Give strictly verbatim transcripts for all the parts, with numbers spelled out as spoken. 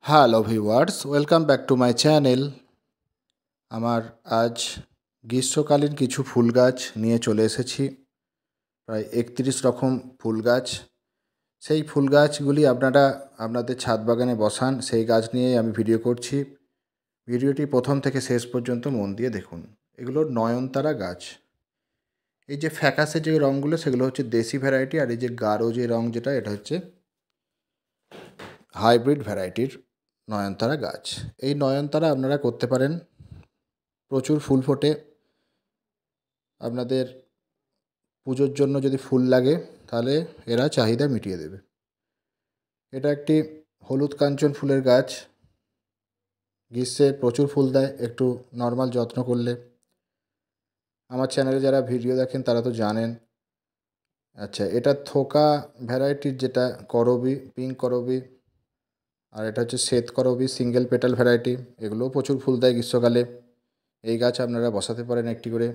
Hello viewers, welcome back to my channel. আমার আজ গ্রীষ্মকালীন কিছু ফুল গাছ নিয়ে চলে এসেছি। প্রায় একত্রিশ রকম ফুল গাছ। সেই ফুল গাছগুলি আপনারা আপনাদের ছাদ বাগানে বসান, সেই গাছ নিয়েই আমি ভিডিও করছি। ভিডিওটি প্রথম থেকে শেষ পর্যন্ত মন দিয়ে দেখুন। এগুলো নয়নতারা গাছ। এই যে ফ্যাকাসে যে রঙগুলো সেগুলো হচ্ছে দেশি ভ্যারাইটি, আর এই যে গাঢ় যে রঙ যেটা এটা হচ্ছে হাইব্রিড ভ্যারাইটির নয়নতারা গাছ। এই নয়নতারা আপনারা করতে পারেন। প্রচুর ফুল ফোটে। আপনাদের পুজোর জন্য যদি ফুল লাগে তাহলে এরা চাহিদা মিটিয়ে দেবে। এটা একটি হলুদ কাঞ্চন ফুলের গাছ। গ্রীষ্মে প্রচুর ফুল দেয় একটু নর্মাল যত্ন করলে। আমার চ্যানেলে যারা ভিডিও দেখেন তারা তো জানেন। আচ্ছা, এটা থোকা ভ্যারাইটির, যেটা করবি, পিঙ্ক করবি, আর এটা হচ্ছে শ্বেত করবি সিঙ্গেল পেটাল ভ্যারাইটি। এগুলোও প্রচুর ফুল দেয় গ্রীষ্মকালে। এই গাছ আপনারা বসাতে পারেন একটি করে।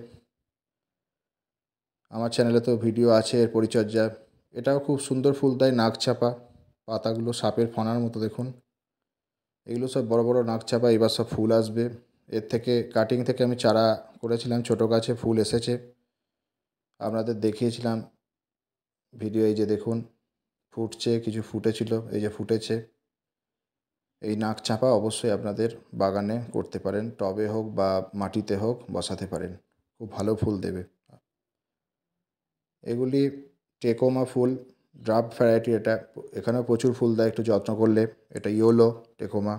আমার চ্যানেলে তো ভিডিও আছে এর পরিচর্যা। এটাও খুব সুন্দর ফুল দেয়, নাকচাপা। পাতাগুলো সাপের ফণার মতো দেখুন। এগুলো সব বড় বড় নাকচাপা। এবার সব ফুল আসবে। এর থেকে কাটিং থেকে আমি চারা করেছিলাম, ছোটো গাছে ফুল এসেছে, আপনাদের দেখিয়েছিলাম ভিডিও। এই যে দেখুন ফুটছে, কিছু ফুটেছিল, এই যে ফুটেছে। এই নাকচাপা অবশ্যই আপনাদের বাগানে করতে পারেন, টবে হোক বা মাটিতে হোক বসাতে পারেন, খুব ভালো ফুল দেবে। এগুলি টেকোমা ফুল, ড্রাফট ভ্যারাইটি। এটা এখানেও প্রচুর ফুল দেয় একটু যত্ন করলে। এটা ইয়োলো টেকোমা।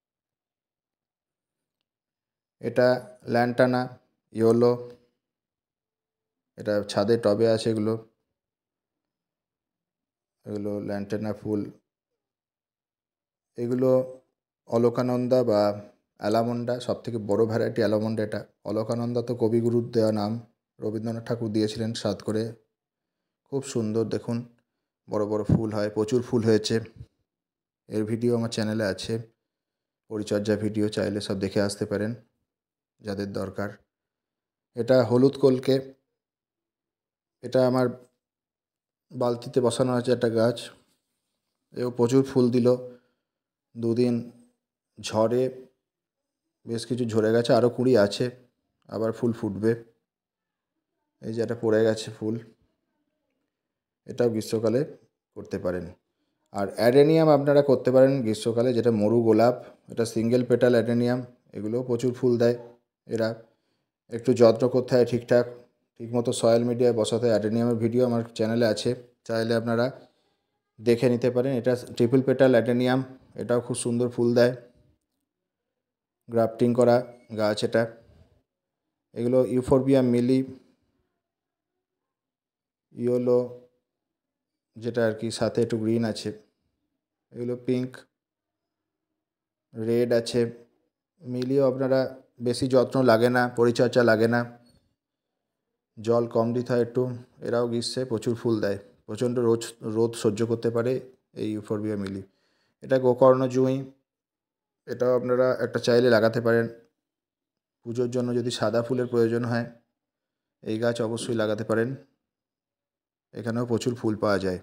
এটা ল্যান্টানা ইয়োলো। এটা ছাদে টবে আছে এগুলো। এগুলো ল্যান্টানা ফুল। এগুলো অলকানন্দা বা অ্যালামন্ডা, সব থেকে বড়ো ভ্যারাইটি অ্যালামন্ডা। এটা অলকানন্দা তো কবিগুরুর দেওয়া নাম, রবীন্দ্রনাথ ঠাকুর দিয়েছিলেন সাত করে। খুব সুন্দর দেখুন, বড় বড় ফুল হয়, প্রচুর ফুল হয়েছে। এর ভিডিও আমার চ্যানেলে আছে, পরিচর্যা ভিডিও, চাইলে সব দেখে আসতে পারেন যাদের দরকার। এটা হলুদ কলকে। এটা আমার বালতিতে বসানো আছে একটা গাছ। এও প্রচুর ফুল দিল। দুদিন ঝড়ে বেশ কিছু ঝরে গেছে, আরও কুঁড়ি আছে, আবার ফুল ফুটবে। এই যে এটা পড়ে গেছে ফুল, এটাও গ্রীষ্মকালে করতে পারেন। আর অ্যাডেনিয়াম আপনারা করতে পারেন গ্রীষ্মকালে, যেটা মরু গোলাপ। এটা সিঙ্গেল পেটাল অ্যাডেনিয়াম। এগুলোও প্রচুর ফুল দেয়। এরা একটু যত্ন করতে হয় ঠিকঠাক, ঠিকমতো সয়েল মিডিয়ায় বসাতে হয়। অ্যাডেনিয়ামের ভিডিও আমার চ্যানেলে আছে, চাইলে আপনারা দেখে নিতে পারেন। এটা ট্রিপল পেটাল অ্যাডেনিয়াম। এটাও খুব সুন্দর ফুল দেয়, গ্রাফটিং করা গাছ এটা। এগুলো ইউফোরবিয়া মিলি, ইয়োলো, যেটা আর কি সাথে একটু গ্রিন আছে। এগুলো পিঙ্ক, রেড আছে। মিলিও আপনারা বেশি যত্ন লাগে না, পরিচর্যা লাগে না, জল কম দিতে হয় একটু। এরাও গ্রীষ্মে প্রচুর ফুল দেয়, প্রচণ্ড রোদ রোদ সহ্য করতে পারে এই ইউফোরবিয়া মিলি। এটা গোকর্ণ জুঁই। এটাও আপনারা একটা চাইলে লাগাতে পারেন। পুজোর জন্য যদি সাদা ফুলের প্রয়োজন হয়, এই গাছ অবশ্যই লাগাতে পারেন। এখানেও প্রচুর ফুল পাওয়া যায়,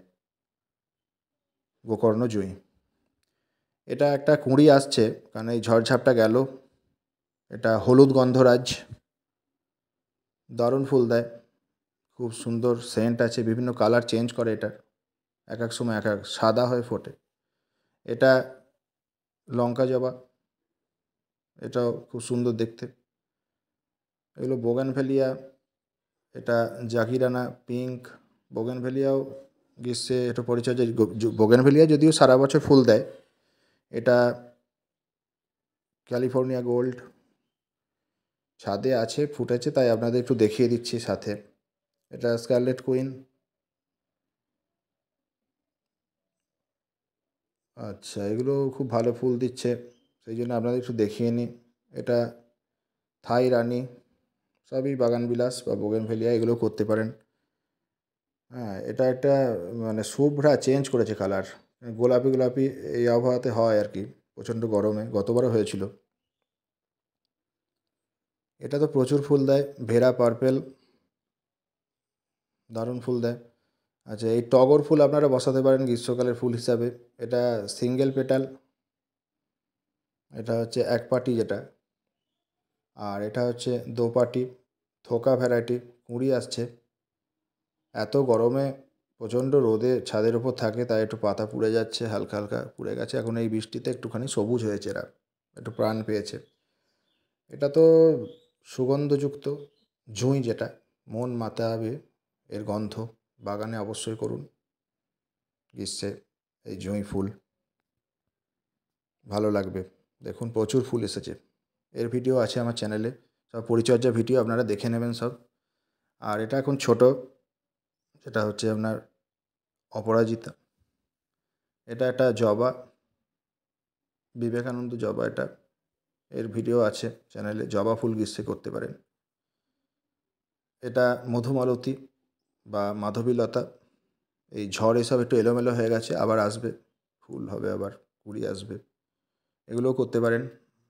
গোকর্ণ জুঁই। এটা একটা কুঁড়ি আসছে, কারণ এই ঝড়ঝাপটা গেল। এটা হলুদ গন্ধরাজ, দারুণ ফুল দেয়, খুব সুন্দর সেন্ট আছে, বিভিন্ন কালার চেঞ্জ করে এটার, এক এক সময় এক এক সাদা হয়ে ফোটে। এটা লঙ্কা জবা, এটাও খুব সুন্দর দেখতে। এগুলো বোগানভেলিয়া। এটা জাকিরানা পিঙ্ক। বোগানভেলিয়াও গ্রীষ্মে একটু পরিচর্যা। বোগানভেলিয়া যদিও সারা বছর ফুল দেয়। এটা ক্যালিফোর্নিয়া গোল্ড, ছাদে আছে, ফুটেছে, তাই আপনাদের একটু দেখিয়ে দিচ্ছি সাথে। এটা স্কারলেট কুইন। আচ্ছা, এগুলো খুব ভালো ফুল দিচ্ছে, সেই জন্য আপনাদের একটু দেখিয়ে নিই। এটা থাই রানি। সবই বাগানবিলাস বা বোগেনভেলিয়া, এগুলো করতে পারেন। হ্যাঁ, এটা একটা মানে শুভ্রা চেঞ্জ করেছে কালার, গোলাপি গোলাপি এই আবহাওয়াতে হয় আর কি, প্রচণ্ড গরমে, গতবারও হয়েছিল। এটা তো প্রচুর ফুল দেয়, ভেরা পার্পেল, দারুণ ফুল দেয়। আচ্ছা, এই টগর ফুল আপনারা বসাতে পারেন গ্রীষ্মকালের ফুল হিসাবে। এটা সিঙ্গেল পেটাল, এটা হচ্ছে এক পাটি যেটা, আর এটা হচ্ছে দো পাটি থোকা ভ্যারাইটি, কুঁড়ি আসছে। এত গরমে প্রচণ্ড রোদে ছাদের উপর থাকে, তাই একটু পাতা পুড়ে যাচ্ছে, হালকা হালকা পুড়ে গেছে। এখন এই বৃষ্টিতে একটুখানি সবুজ হয়েছে, এরা একটু প্রাণ পেয়েছে। এটা তো সুগন্ধযুক্ত জুঁই, যেটা মন মাতাবে এর গন্ধ। বাগানে অবশ্যই করুন গ্রীষ্মে এই জুঁই ফুল, ভালো লাগবে। দেখুন প্রচুর ফুল এসেছে। এর ভিডিও আছে আমার চ্যানেলে, সব পরিচর্যা ভিডিও আপনারা দেখে নেবেন সব। আর এটা এখন ছোট, যেটা হচ্ছে আপনার অপরাজিতা। এটা একটা জবা, বিবেকানন্দ জবা এটা। এর ভিডিও আছে চ্যানেলে, জবা ফুল গ্রীষ্মে করতে পারেন। এটা মধুমালতী বা মাধবীলতা। এই ঝড় এসব একটু এলোমেলো হয়ে গেছে, আবার আসবে, ফুল হবে, আবার কুড়ি আসবে, এগুলোও করতে পারেন।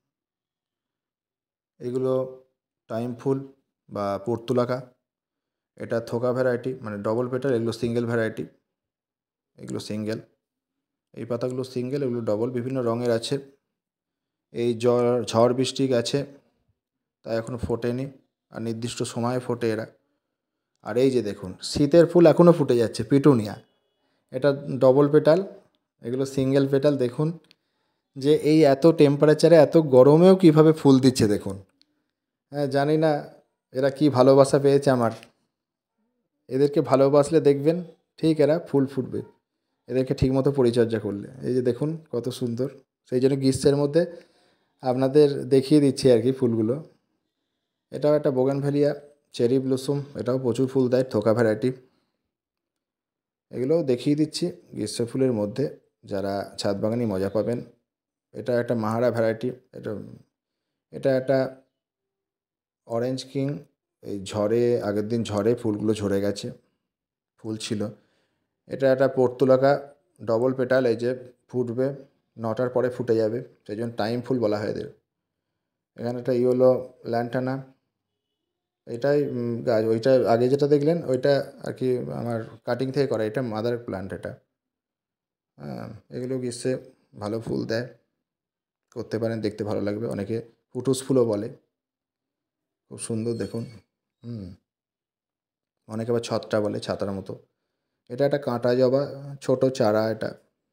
এগুলো টাইম ফুল বা পর্তুলাকা, এটা থোকা ভ্যারাইটি, মানে ডবল পেটাল। এগুলো সিঙ্গেল ভ্যারাইটি, এগুলো সিঙ্গেল। এই পাতাগুলো সিঙ্গেল, এগুলো ডবল, বিভিন্ন রঙের আছে। এই ঝড় ঝড় বৃষ্টি গেছে, তাই এখনও ফোটেনি, আর নির্দিষ্ট সময়ে ফোটে এরা। আর এই যে দেখুন শীতের ফুল এখনও ফুটে যাচ্ছে, পিটুনিয়া। এটা ডবল পেটাল, এগুলো সিঙ্গেল পেটাল। দেখুন যে এই এত টেম্পারেচারে, এত গরমেও কীভাবে ফুল দিচ্ছে দেখুন। হ্যাঁ, জানি না এরা কি ভালোবাসা পেয়েছে আমার। এদেরকে ভালোবাসলে দেখবেন ঠিক এরা ফুল ফুটবে, এদেরকে ঠিকমতো পরিচর্যা করলে। এই যে দেখুন কত সুন্দর। সেই জন্য গ্রীষ্মের মধ্যে আপনাদের দেখিয়ে দিচ্ছি আর কি ফুলগুলো। এটাও একটা বোগানভেলিয়া চেরি ব্লসম, এটাও প্রচুর ফুল দেয়, থোকা ভ্যারাইটি। এগুলোও দেখিয়ে দিচ্ছি গ্রীষ্ম ফুলের মধ্যে, যারা ছাদ বাগানি মজা পাবেন। এটা একটা মাহারা ভ্যারাইটি। এটা এটা একটা অরেঞ্জ কিং। এই ঝড়ে, আগের দিন ঝড়ে ফুলগুলো ঝরে গেছে, ফুল ছিল। এটা একটা পর্তুলাকা ডবল পেটাল, এই যে ফুটবে, নটার পরে ফুটে যাবে, সেই জন্য টাইম ফুল বলা হয় এদের। এখানে একটা ইয়েলো ল্যান্টানা, এটাই গাছ। ওইটা আগে যেটা দেখলেন ওইটা আর কি আমার কাটিং থেকে করা, এটা মাদার প্ল্যান্ট এটা। হ্যাঁ, এগুলো গ্রীষ্মে ভালো ফুল দেয়, করতে পারেন, দেখতে ভালো লাগবে। অনেকে ফুটুস ফুলও বলে, খুব সুন্দর দেখুন। হুম, অনেকে আবার ছত্রা বলে, ছাতার মতো। এটা একটা কাঁটা জবা, ছোট চারা এটা,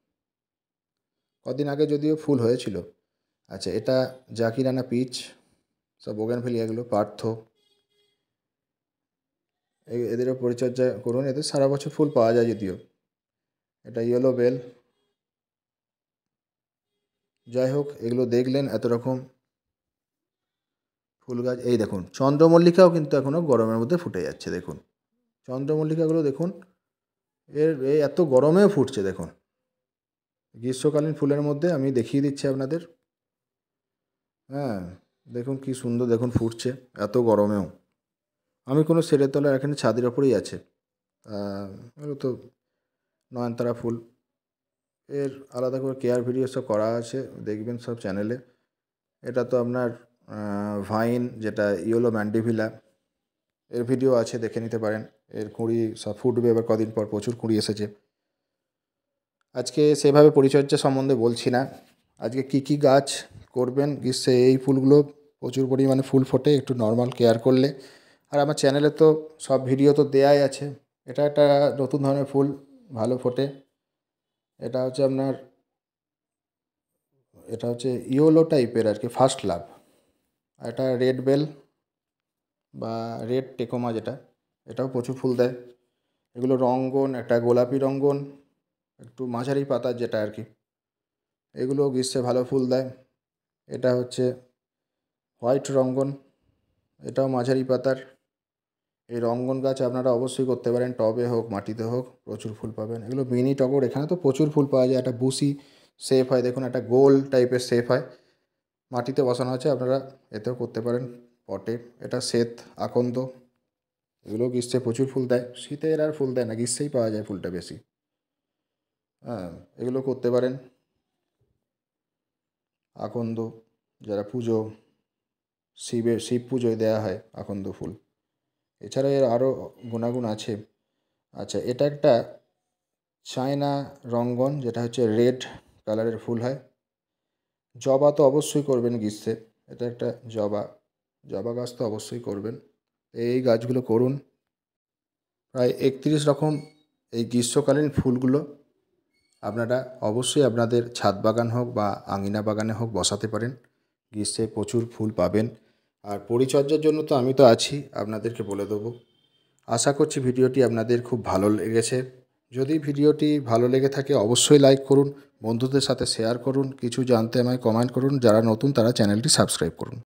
কদিন আগে যদিও ফুল হয়েছিল। আচ্ছা, এটা জাকিরানা পিচ, সব বোগানভেলিয়াগুলো, পার্থ, এদেরও পরিচর্যা করুন, এদের সারা বছর ফুল পাওয়া যায় যদিও। এটা ইয়েলো বেল। যাই হোক, এগুলো দেখলেন এত রকম ফুল গাছ। এই দেখুন চন্দ্রমল্লিকাও কিন্তু এখনও গরমের মধ্যে ফুটে যাচ্ছে, দেখুন চন্দ্রমল্লিকাগুলো দেখুন, এর এই এত গরমেও ফুটছে দেখুন। গ্রীষ্মকালীন ফুলের মধ্যে আমি দেখিয়ে দিচ্ছি আপনাদের। হ্যাঁ, দেখুন কি সুন্দর, দেখুন ফুটছে এত গরমেও। আমি কোনো শেডের তলায়, এখানে ছাদের ওপরেই আছে। এগুলো তো নয়নতারা ফুল, এর আলাদা করে কেয়ার ভিডিও সব করা আছে, দেখবেন সব চ্যানেলে। এটা তো আপনার ভাইন, যেটা ইয়েলো ম্যান্ডিভিলা, এর ভিডিও আছে, দেখে নিতে পারেন। এর কুঁড়ি সব ফুটবে এবার কদিন পর, প্রচুর কুঁড়ি এসেছে। আজকে সেভাবে পরিচর্যা সম্বন্ধে বলছি না, আজকে কি কি গাছ করবেন গ্রীষ্মে। এই ফুলগুলো প্রচুর পরিমাণে ফুল ফোটে, একটু নর্মাল কেয়ার করলে। আর আমার চ্যানেলে তো সব ভিডিও তো দেয়াই আছে। এটা একটা নতুন ধরনের ফুল, ভালো ফোটে। এটা হচ্ছে আপনার, এটা হচ্ছে ইয়েলো টাইপের আর কি, ফার্স্ট লাভ। এটা রেড বেল বা রেড টেকোমা যেটা, এটাও প্রচুর ফুল দেয়। এগুলো রঙ্গন, একটা গোলাপি রঙ্গন, একটু মাঝারি পাতার যেটা আর কি, এগুলো গ্রীষ্মে ভালো ফুল দেয়। এটা হচ্ছে হোয়াইট রঙ্গন, এটাও মাঝারি পাতার। এই রঙ্গন গাছ আপনারা অবশ্যই করতে পারেন, টবে হোক মাটিতে হোক, প্রচুর ফুল পাবেন। এগুলো মিনি টগর, এখানে তো প্রচুর ফুল পাওয়া যায়। একটা বুসি শেপ হয়, দেখুন একটা গোল টাইপের শেপ হয়, মাটিতে বসানো আছে, আপনারা এতেও করতে পারেন পটে। এটা শ্বেত আকন্দ, এগুলো গ্রীষ্মে প্রচুর ফুল দেয়, শীতে এর আর ফুল দেয় না, গ্রীষ্মেই পাওয়া যায় ফুলটা বেশি। হ্যাঁ, এগুলো করতে পারেন। আকন্দ, যারা পুজো, শিবের শিব পুজোয় দেওয়া হয় আকন্দ ফুল। এছাড়া এর আরও গুণাগুণ আছে। আচ্ছা, এটা একটা চায়না রঙ্গন, যেটা হচ্ছে রেড কালারের ফুল হয়। জবা তো অবশ্যই করবেন গ্রীষ্মে, এটা একটা জবা, জবা গাছ তো অবশ্যই করবেন। এই গাছগুলো করুন। প্রায় একত্রিশ রকম এই গ্রীষ্মকালীন ফুলগুলো আপনারা অবশ্যই আপনাদের ছাদ বাগান হোক বা আঙিনা বাগানে হোক বসাতে পারেন। গ্রীষ্মে প্রচুর ফুল পাবেন। আর পরিচর্যার জন্য তো আমি তো আছি, আপনাদেরকে বলে দেবো। আশা করছি ভিডিওটি আপনাদের খুব ভালো লেগেছে। যদি ভিডিওটি ভালো লেগে থাকে অবশ্যই লাইক করুন, বন্ধুদের সাথে শেয়ার করুন, কিছু জানতে আমায় কমেন্ট করুন, যারা নতুন তারা চ্যানেলটি সাবস্ক্রাইব করুন।